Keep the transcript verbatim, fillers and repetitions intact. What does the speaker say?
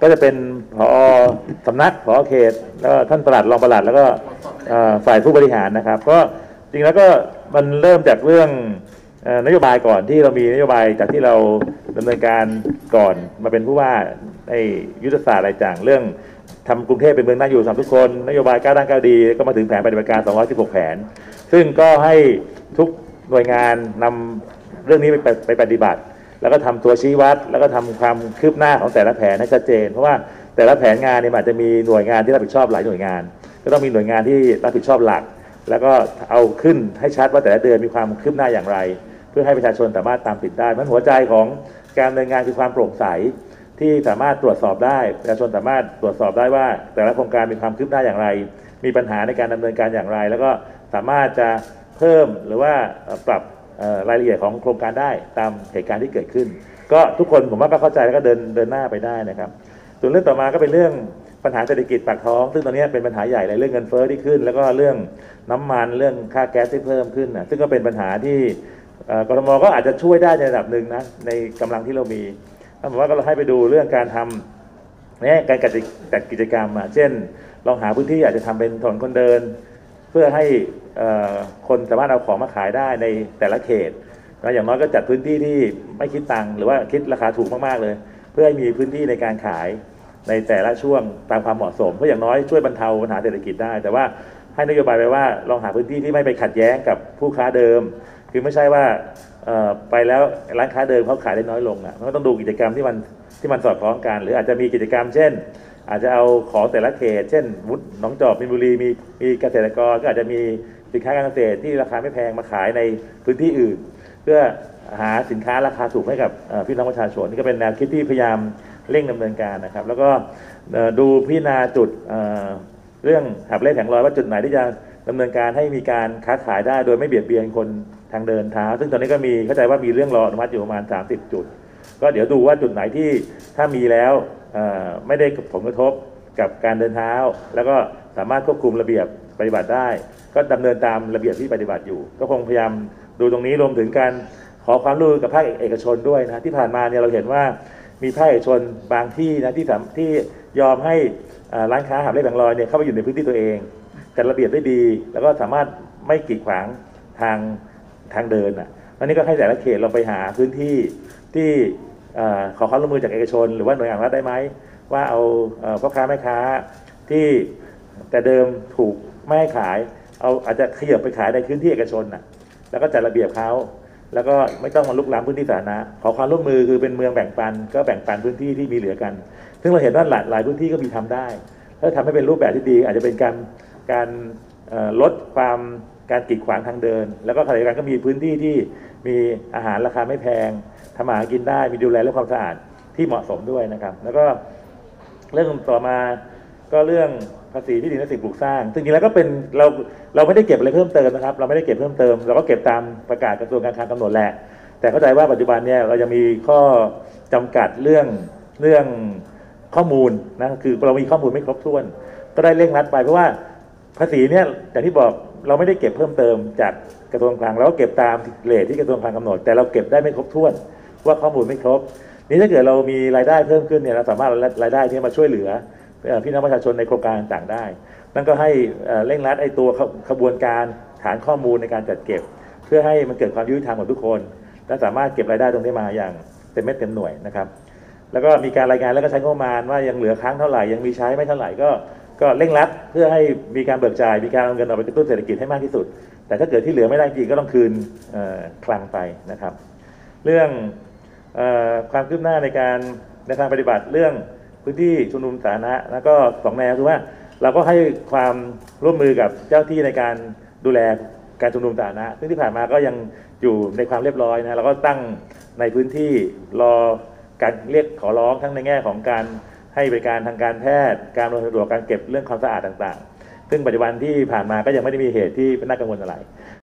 ก็จะเป็นผอ.สำนักผอ.เขตแล้วท่านปลัดรองปลัดแล้วก็ฝ่ายผู้บริหารนะครับก็จริงแล้วก็มันเริ่มจากเรื่องนโยบายก่อนที่เรามีนโยบายจากที่เราดำเนินการก่อนมาเป็นผู้ว่าในยุทธศาสตร์อะไรต่างเรื่องทำกรุงเทพเป็นเมืองน่าอยู่สำหรับทุกคนนโยบายก้าวด้านก้าวดีก็มาถึงแผนปฏิบัติการสองร้อยสิบหกแผนซึ่งก็ให้ทุกหน่วยงานนำเรื่องนี้ไปไปปฏิบัติแล้วก็ทำตัวชี้วัดแล้วก็ทำความคืบหน้าของแต่ละแผนให้ชัดเจนเพราะว่าแต่ละแผนงานเนี่ยอาจจะมีหน่วยงานที่รับผิดชอบหลายหน่วยงานก็ต้องมีหน่วยงานที่รับผิดชอบหลักแล้วก็เอาขึ้นให้ชัดว่าแต่ละเดือนมีความคืบหน้าอย่างไรเพื่อให้ประชาชนสามารถตามติดได้มันหัวใจของการดำเนินงานคือความโปร่งใสที่สามารถตรวจสอบได้ประชาชนสามารถตรวจสอบได้ว่าแต่ละโครงการมีความคืบหน้าอย่างไรมีปัญหาในการดำเนินการอย่างไรแล้วก็สามารถจะเพิ่มหรือว่าปรับรายละเอียดของโครงการได้ตามเหตุการณ์ที่เกิดขึ้นก็ทุกคนผมว่าก็เข้าใจแล้วก็เดินเดินหน้าไปได้นะครับส่วนเรื่องต่อมาก็เป็นเรื่องปัญหาเศรษฐกิจปากท้องซึ่งตอนนี้เป็นปัญหาใหญ่เลยเรื่องเงินเฟ้อที่ขึ้นแล้วก็เรื่องน้ำมันเรื่องค่าแก๊สที่เพิ่มขึ้นนะซึ่งก็เป็นปัญหาที่กทม.ก็อาจจะช่วยได้ในระดับหนึ่งนะในกำลังที่เรามีถ้าผมว่าก็เราให้ไปดูเรื่องการทำเนี่ยการจัดกิจกรรมเช่นลองหาพื้นที่อาจจะทำเป็นถนนคนเดินเพื่อให้คนสามารถเอาของมาขายได้ในแต่ละเขตนะอย่างน้อยก็จัดพื้นที่ที่ไม่คิดตังค์หรือว่าคิดราคาถูกมากๆเลยเพื่อให้มีพื้นที่ในการขายในแต่ละช่วงตามความเหมาะสมเพื่ออย่างน้อยช่วยบรรเทาปัญหาเศรษฐกิจได้แต่ว่าให้นโยบายไปว่าลองหาพื้นที่ที่ไม่ไปขัดแย้งกับผู้ค้าเดิมคือไม่ใช่ว่าไปแล้วร้านค้าเดิมเขาขายได้น้อยลงอ่ะมันก็ต้องดูกิจกรรมที่มันที่มันสอดคล้องกันหรืออาจจะมีกิจกรรมเช่นอาจจะเอาของแต่ละเขตเช่นมุดหนองจอกมีนบุรีมีมีเกษตรกรก็อาจจะมีสินค้าการเกษตรที่ราคาไม่แพงมาขายในพื้นที่อื่นเพื่อหาสินค้าราคาถูกให้กับพี่น้องประชาชนนี่ก็เป็นแนวคิดที่พยายามเร่งดำเนินการนะครับแล้วก็ดูพิจารณาจุดเรื่องหับเล่แผงลอยว่าจุดไหนที่จะดำเนินการให้มีการค้าขายได้โดยไม่เบียดเบียนคนทางเดินเท้าซึ่งตอนนี้ก็มีเข้าใจว่ามีเรื่องรออนุมัติอยู่ประมาณสามสิบจุดก็เดี๋ยวดูว่าจุดไหนที่ถ้ามีแล้วไม่ได้ผลกระทบกับการเดินเท้าแล้วก็สามารถควบคุมระเบียบปฏิบัติได้ก็ดำเนินตามระเบียบที่ปฏิบัติอยู่ก็คงพยายามดูตรงนี้รวมถึงการขอความร่วมมือกับภาคเอกชนด้วยนะที่ผ่านมาเนี่ยเราเห็นว่ามีภาคเอกชนบางที่นะที่ที่ยอมให้ร้านค้าหับเล่แผงลอยเนี่ยเข้าไปอยู่ในพื้นที่ตัวเองจัดระเบียบได้ดีแล้วก็สามารถไม่กีดขวางทางทางเดินอ่ะวันนี้ก็ให้แต่ละเขตเราไปหาพื้นที่ที่ขอความร่วมมือจากเอกชนหรือว่าหน่วยงานรัฐได้ไหมว่าเอาพ่อค้าแม่ค้าที่แต่เดิมถูกไม่ให้ขายเอาอาจจะขยับไปขายในพื้นที่เอกชนน่ะแล้วก็จัดระเบียบเขาแล้วก็ไม่ต้องมาลุกล้ำพื้นที่สาธารณะขอความร่วมมือคือเป็นเมืองแบ่งปันก็แบ่งปันพื้นที่ที่มีเหลือกันซึ่งเราเห็นว่าหลายหลายพื้นที่ก็มีทำได้ถ้าทำให้เป็นรูปแบบที่ดีอาจจะเป็นการการลดความการกีดขวางทางเดินแล้วก็ขณะเดียวกันก็มีพื้นที่ที่มีอาหารราคาไม่แพงทำอาหารกินได้มีดูแลเรื่องความสะอาดที่เหมาะสมด้วยนะครับแล้วก็เรื่องต่อมาก็เรื่องภาษีที่ดินและสิ่งปลูกสร้างซึ่งจริงแล้วก็เป็นเราเราไม่ได้เก็บอะไรเพิ่มเติมนะครับเราไม่ได้เก็บเพิ่มเติมเราก็เก็บตามประกาศกระทรวงการคลังกำหนดแหละแต่เข้าใจว่าปัจจุบันเนี่ยเรายังมีข้อจำกัดเรื่องเรื่องข้อมูลนะคือเรามีข้อมูลไม่ครบถ้วนก็ได้เร่งรัดไปเพราะว่าภาษีเนี่ยอย่างที่บอกเราไม่ได้เก็บเพิ่มเติมจากกระทรวงคลังเราก็เก็บตามเรทที่กระทรวงคลังกำหนดแต่เราเก็บได้ไม่ครบถ้วนว่าข้อมูลไม่ครบนี่ถ้าเกิดเรามีรายได้เพิ่มขึ้นเนี่ยเราสามารถรายได้ที่มาช่วยเหลือพี่น้องประชาชนในโครงการต่างๆได้นั่นก็ให้เร่งรัดไอ้ตัวขบวนการฐานข้อมูลในการจัดเก็บเพื่อให้มันเกิดความยุติธรรมกับทุกคนและสามารถเก็บรายได้ตรงนี้มาอย่างเต็มเม็ดเต็มหน่วยนะครับแล้วก็มีการรายงานแล้วก็ใช้งบประมาณว่ายังเหลือค้างเท่าไหร่ยังมีใช้ไม่เท่าไหร่ก็ก็เร่งรัดเพื่อให้มีการเบิกจ่ายมีการเอาเงินเอาไปกระตุ้นเศรษฐกิจให้มากที่สุดแต่ถ้าเกิดที่เหลือไม่ได้จริงก็ต้องคืนคลังไปนะครับเรื่องความคืบหน้าในการในทางปฏิบัติเรื่องพื้นที่ชุมนุมสาธารณะแล้วก็สองแนวคือว่าเราก็ให้ความร่วมมือกับเจ้าที่ในการดูแลการชุมนุมสาธารณะซึ่งที่ผ่านมาก็ยังอยู่ในความเรียบร้อยนะเราก็ตั้งในพื้นที่รอการเรียกขอร้องทั้งในแง่ของการให้บริการทางการแพทย์การอำนวยความสะดวกการเก็บเรื่องความสะอาดต่างๆซึ่งปัจจุบันที่ผ่านมาก็ยังไม่ได้มีเหตุที่เป็นน่ากังวลอะไร